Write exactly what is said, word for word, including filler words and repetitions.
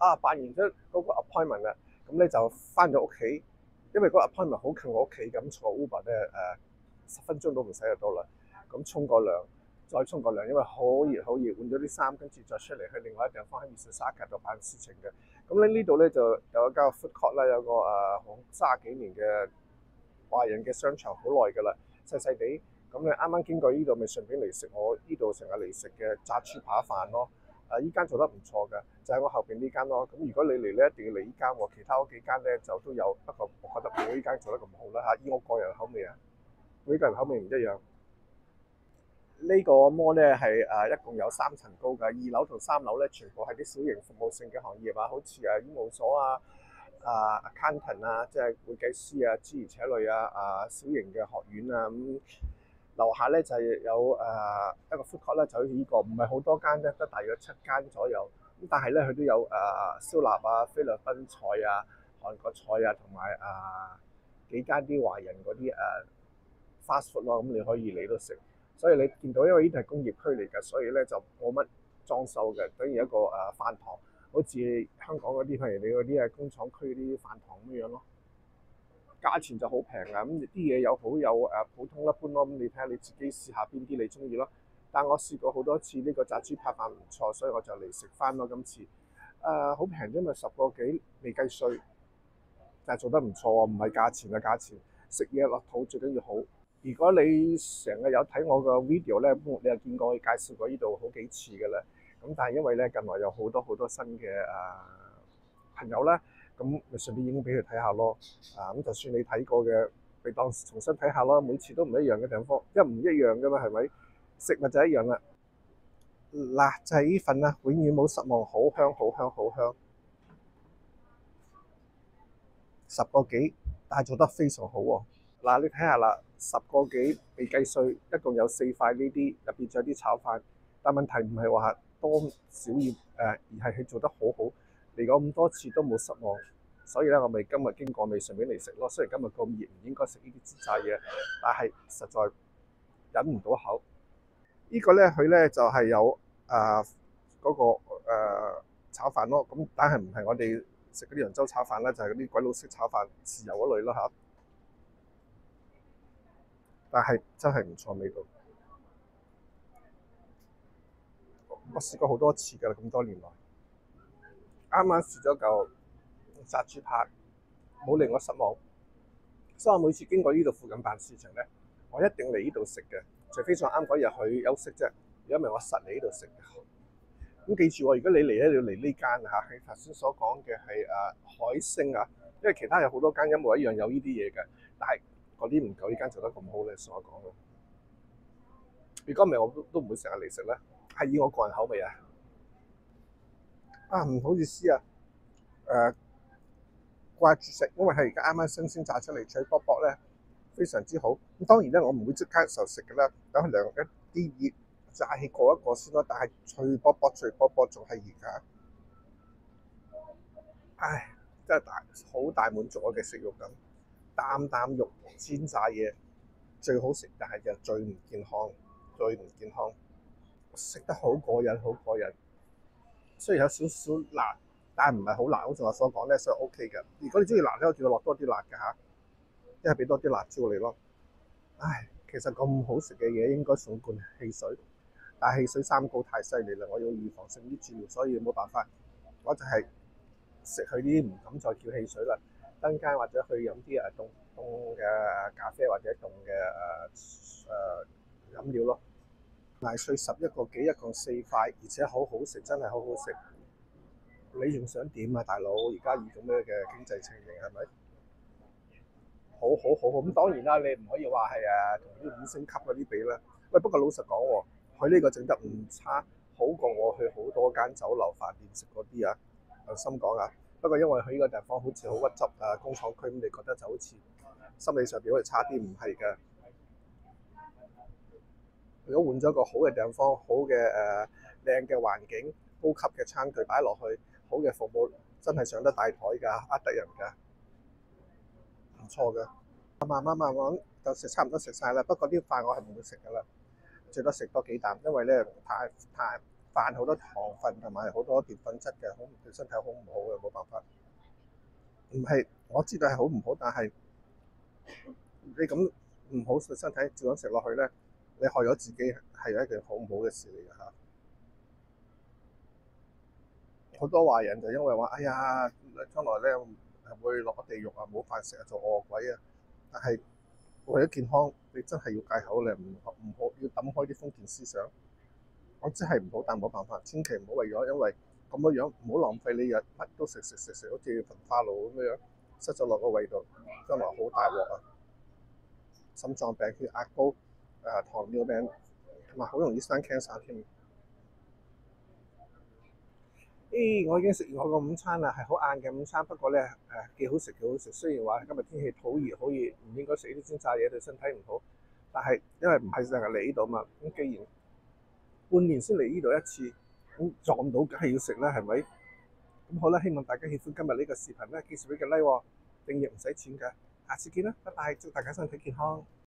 啊辦完咗嗰個 appointment 啦，咁咧就翻咗屋企，因為嗰個 appointment 好近我屋企，咁坐 Uber 咧誒十分鐘都唔使就到啦。咁沖個涼，再沖個涼，因為好熱好熱，換咗啲衫，跟住再出嚟去另外一個地方喺 Mississauga 度辦事情嘅。咁咧呢度咧就有一間 food court 啦，有個誒三十幾年嘅華人嘅商場，好耐㗎啦，細細地。咁你啱啱經過呢度，咪順便嚟食我呢度成日嚟食嘅炸豬扒飯咯。誒依間做得唔錯㗎，就喺我後邊呢間咯。咁如果你嚟咧，一定要嚟呢間喎。其他嗰幾間咧就都有，不過我覺得冇呢間做得咁好啦嚇。以我個人口味啊，每個人口味唔一樣。呢個 mall 咧係誒一共有三層高㗎，二樓同三樓咧全部係啲小型服務性嘅行業啊，好似誒醫務所啊、啊 accountant 啊，即係會計師啊、諸如此類啊、啊小型嘅學院啊咁。樓下咧就係有誒一個 food court 咧，就好似呢個，唔係好多間啫，得大約七間左右。咁但係咧佢都有誒燒臘啊、菲律賓菜啊、韓國菜啊，同埋誒幾間啲華人嗰啲誒 fast food 咯，咁你可以嚟到食。所以你見到，因為呢度係工業區嚟㗎，所以咧就冇乜裝修嘅，等於一個誒飯堂，好似香港嗰啲，譬如你嗰啲誒工廠區啲飯堂咁樣咯。價錢就好平啊，咁啲嘢有好有誒普通一般咯，咁你睇下你自己試下邊啲你中意咯。但我試過好多次呢個炸豬扒飯唔錯，所以我就嚟食翻咯今次。誒好平啫嘛，十個幾未計稅，但係做得唔錯喎，唔係價錢嘅價錢，食嘢落肚最緊要好。如果你成日有睇我個 video 咧，你又見過我介紹過呢度好幾次㗎啦。咁但係因為咧近來有好多好多新嘅誒朋友啦。咁咪順便影俾佢睇下咯，啊咁就算你睇過嘅，你當重新睇下咯。每次都唔一樣嘅地方，一唔一樣噶嘛，係咪？食物就一樣啦。嗱，就係呢份啦，永遠冇失望，好香好香好香，十個幾，但係做得非常好喎。嗱，你睇下啦，十個幾未計稅，一共有四塊呢啲，入邊仲有啲炒飯。但問題唔係話多少要誒，而係佢做得好好。嚟過咁多次都冇失望，所以咧我咪今日經過咪順便嚟食咯。雖然今日咁熱，唔應該食呢啲煎炸嘢，但係實在忍唔到口。呢個咧佢咧就係有誒嗰個誒炒飯咯。咁但係唔係我哋食嗰啲揚州炒飯啦，就係嗰啲鬼佬式炒飯豉油嗰類咯嚇。但係真係唔錯味道，我試過好多次㗎啦，咁多年來。啱啱試咗嚿炸豬扒，冇令我失望，所以我每次經過呢度附近辦事情咧，我一定嚟呢度食嘅，除非仲啱嗰日去休息啫。如果唔係，我實嚟呢度食嘅。咁記住喎，如果你嚟咧，你要嚟呢間嚇，係頭先所講嘅係誒海星啊，因為其他有好多間一模一樣有呢啲嘢嘅，但係嗰啲唔夠呢間做得咁好咧，所講嘅。如果唔係，我都都唔會成日嚟食咧，係以我個人口味啊。啊，唔好意思啊，誒掛住食，因為係而家啱啱新鮮炸出嚟，脆卜卜咧，非常之好。咁當然咧，我唔會即刻就食嘅啦，等佢涼一啲熱炸氣過一過先咯。但係脆卜卜脆卜卜仲係熱㗎，唉，真係大好大滿足我嘅食慾感，啖啖肉煎炸嘢最好食，但係就最唔健康，最唔健康。食得好過癮，好過癮。雖然有少少辣，但係唔係好辣，好似我所講咧，所以 O K 嘅。如果你中意辣咧，我叫佢落多啲辣嘅嚇，一係俾多啲辣椒你咯。唉，其實咁好食嘅嘢應該送罐汽水，但係汽水三高太犀利啦，我要預防性啲治療，所以冇辦法，我就係食佢啲唔敢再叫汽水啦。登街或者去飲啲誒凍凍嘅咖啡或者凍嘅誒誒飲料咯。賣碎十一個幾，一共四塊，而且好好食，真係好好食。你仲想點啊，大佬？而家以咁樣嘅經濟情形係咪？好好好好咁，當然啦，你唔可以話係誒同啲五星級嗰啲比啦。喂，不過老實講喎，佢呢個整得唔差，好過我去好多間酒樓飯店食嗰啲啊。有心講啊，不過因為佢呢個地方好似好屈執啊，工廠區咁，你覺得就好似心理上邊好似差啲，唔係㗎。如果換咗個好嘅地方，好嘅誒靚嘅環境，高級嘅餐具擺落去，好嘅服務，真係上得大台㗎，呃得人㗎，唔錯㗎。慢慢慢慢就食差唔多食晒啦，不過啲飯我係唔會食㗎啦，最多食多幾啖，因為咧太太飯好多糖分同埋好多澱粉質嘅，好對身體好唔好嘅，冇辦法。唔係我知道係好唔好，但係你咁唔好對身體照樣食落去咧，你害咗自己係一件好唔好嘅事嚟㗎嚇。好多華人就因為話，哎呀，將來咧會落地獄啊，冇飯食啊，做餓鬼啊。但係為咗健康，你真係要戒口，你唔唔好要抌開啲封建思想。我知係唔好，但冇辦法，千祈唔好為咗因為咁嘅樣，唔好浪費你日乜都食食食食，好似焚化爐咁樣，塞咗落個胃度，將來好大鑊啊！心臟病、血壓高、誒、呃、糖尿病，同埋好容易生 cancer 添。誒、我已經食完我個午餐啦，係好晏嘅午餐，不過咧誒幾好食幾好食。雖然話今日天氣好熱好熱，唔應該食呢啲煎炸嘢對身體唔好，但係因為唔係成日嚟呢度嘛，咁既然半年先嚟呢度一次，咁撞到梗係要食啦，係咪？咁好啦，希望大家喜歡今日呢個視頻啦，記住俾個 like 喎，訂閱唔使錢㗎，下次見啦，拜拜，祝大家身體健康。